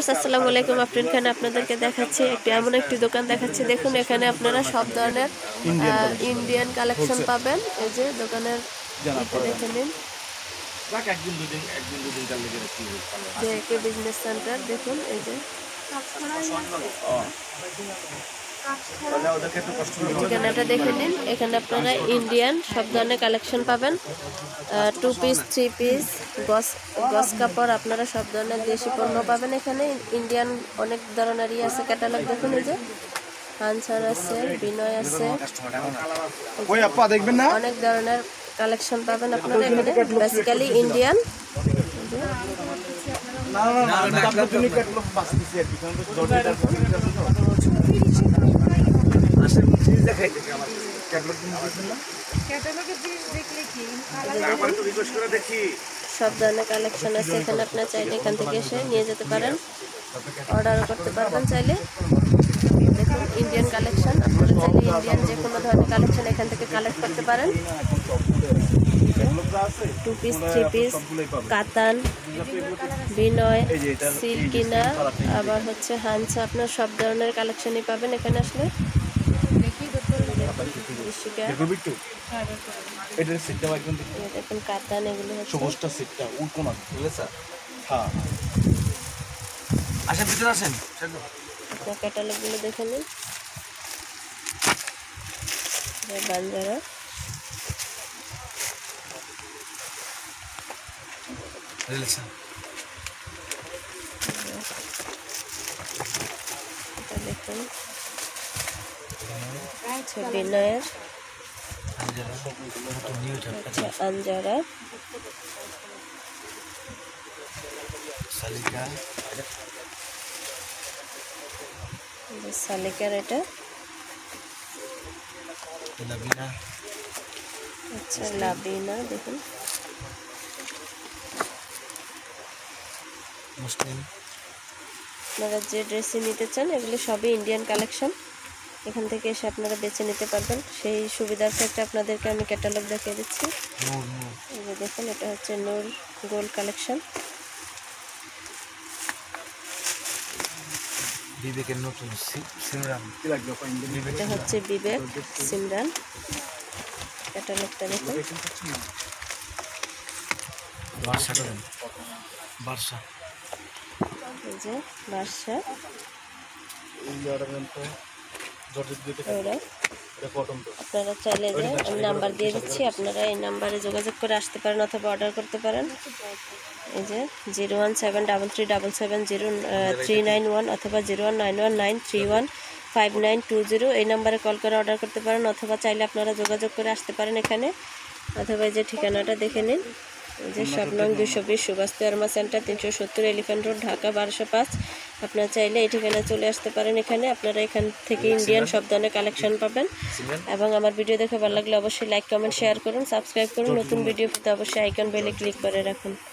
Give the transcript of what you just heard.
Viewers আসসালামু আলাইকুম। আফরিন খান আপনাদেরকে দেখাচ্ছি এমন একটি দোকান দেখাচ্ছি। দেখুন এখানে আপনারা সব ধরনের ইন্ডিয়ান কালেকশন পাবেন। এই যে দোকানের দেখে নিন, যে বিজনেস সেন্টার দেখুন। এই যে ঠিকানাটা দেখে নিন। এখানে আপনারা ইন্ডিয়ান সব ধরনের কালেকশন পাবেন। 2 পিস 3 পিস গস কাপড়, আপনারা সব ধরনের দেশি পণ্য পাবেন এখানে। ইন্ডিয়ান অনেক ধরনেরই আছে ক্যাটালগ দেখুন। এই যে হানসার আছে, বিনয় আছে, অনেক ধরনের কালেকশন পাবেন আপনারা এখানে। Basically Indian. সব ধরনের কালেকশন আছে এখানে, আপনার চাইলে এখান থেকে এসে নিয়ে যেতে পারেন, অর্ডারও করতে পারবেন চাইলে। দেখুন ইন্ডিয়ান কালেকশন, আপনারা চাইলে ইন্ডিয়ান যে কোনো ধরনের কালেকশন এখান থেকে কালেক্ট করতে পারেন। 2 পিস 3 পিস কাতান, বিনয়, সিল্কিনা, আবার হচ্ছে হানসা, আপনার সব ধরনের কালেকশনই পাবেন এখানে আসলে। দেখুন কাতান, এগুলো ক্যাটালগ গুলো দেখে নিন। বাঞ্জারা, দেখুন বিনয়ের, আঞ্জারা, সালিকার, এটা আচ্ছা লাবিনা। দেখুন আপনারা যে ড্রেসই নিতে চান এগুলি সবই ইন্ডিয়ান কালেকশন। এখান থেকে এসে আপনারা বেছে নিতে পারবেন। সেই সুবিধার ক্ষেত্রে আপনাদেরকে আমি ক্যাটালগ দেখিয়ে দিচ্ছি। এই যে দেখুন, এটা হচ্ছে নূর গোল্ড কালেকশন। এটা হচ্ছে বিবেক সিমরান। ক্যাটালগটা দেখুন। এই যে বাদশা, আপনারা চাইলে যে আমি নাম্বার দিয়ে দিচ্ছি, আপনারা এই নাম্বারে যোগাযোগ করে আসতে পারেন অথবা অর্ডার করতে পারেন। এই যে 01737700391 অথবা 01919315920 এই নাম্বারে কল করে অর্ডার করতে পারেন, অথবা চাইলে আপনারা যোগাযোগ করে আসতে পারেন এখানে। অথবা এই যে ঠিকানাটা দেখে নিন। এই যে শপ নং 220 Subhash Arma centre 370 elephant road, Dhaka 1205। আপনারা চাইলে এই ঠিকানায় চলে আসতে পারেন এখানে। আপনারা এখান থেকে ইন্ডিয়ান সব ধরনের কালেকশন পাবেন। এবং আমার ভিডিও দেখে ভালো লাগলে অবশ্যই লাইক কমেন্ট শেয়ার করুন, সাবস্ক্রাইব করুন। নতুন ভিডিও পেতে অবশ্যই আইকন বেলে ক্লিক করে রাখুন।